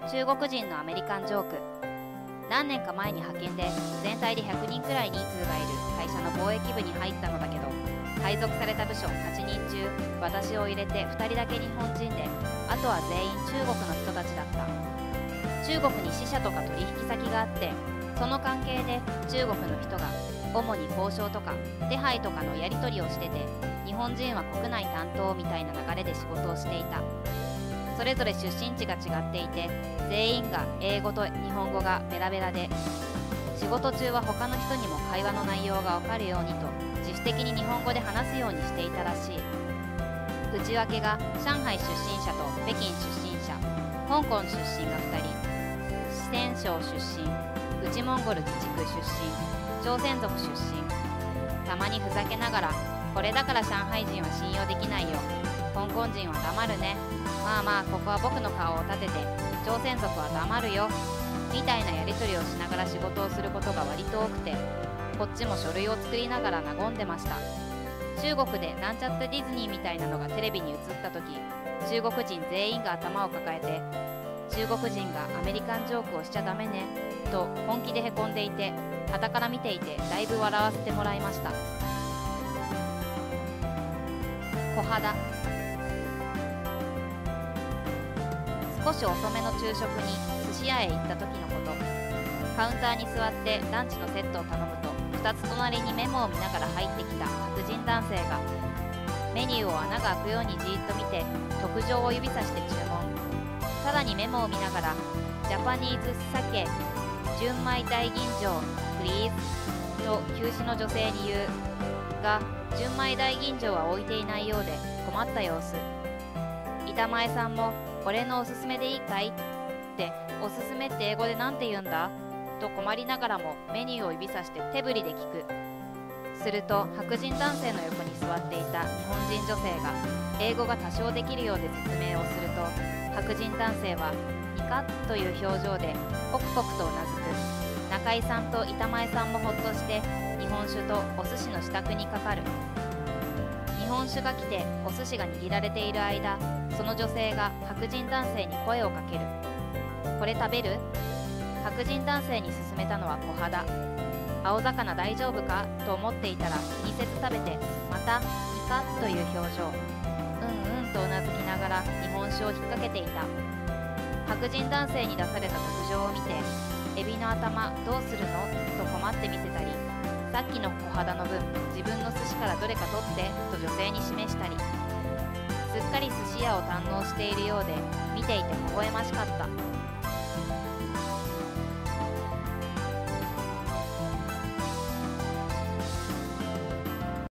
中国人のアメリカンジョーク。何年か前に派遣で全体で100人くらい人数がいる会社の貿易部に入ったのだけど、配属された部署8人中私を入れて2人だけ日本人で、あとは全員中国の人たちだった。中国に支社とか取引先があって、その関係で中国の人が主に交渉とか手配とかのやり取りをしてて、日本人は国内担当みたいな流れで仕事をしていた。それぞれ出身地が違っていて、全員が英語と日本語がベラベラで、仕事中は他の人にも会話の内容がわかるようにと自主的に日本語で話すようにしていたらしい。内訳が上海出身者と北京出身者、香港出身が2人、四川省出身、内モンゴル自治区出身、朝鮮族出身。たまにふざけながら、これだから上海人は信用できないよ、香港人は黙るね、まあまあここは僕の顔を立てて、朝鮮族は黙るよみたいなやり取りをしながら仕事をすることが割と多くて、こっちも書類を作りながら和んでました。中国でなんちゃってディズニーみたいなのがテレビに映った時、中国人全員が頭を抱えて、中国人がアメリカンジョークをしちゃダメねと本気でへこんでいて、傍から見ていてだいぶ笑わせてもらいました。小肌。少し遅めの昼食に寿司屋へ行った時のこと。カウンターに座ってランチのセットを頼むと、2つ隣にメモを見ながら入ってきた白人男性がメニューを穴が開くようにじーっと見て、特上を指さして注文。さらにメモを見ながら、ジャパニーズ鮭純米大吟醸プリーズと休止の女性に言うが、純米大吟醸は置いていないようで困った様子。板前さんも俺のおすすめでいいかいって、おすすめって英語でなんて言うんだと困りながらもメニューを指さして手振りで聞く。すると白人男性の横に座っていた日本人女性が英語が多少できるようで説明をすると、白人男性はニカッという表情でポクポクとうなずく。中井さんと板前さんもほっとして日本酒とお寿司の支度にかかる。日本酒が来てお寿司が握られている間、その女性が白人男性に声をかける。これ食べる？白人男性に勧めたのは小肌。青魚大丈夫かと思っていたら気にせず食べて、またニカッという表情。うんうんとうなずきながら日本酒を引っ掛けていた。白人男性に出された特上を見て、エビの頭どうするのと困って見せたり、さっきの小肌の分自分の寿司からどれか取ってと女性に示したり、すっかり寿司屋を堪能しているようで見ていて微笑ましかった。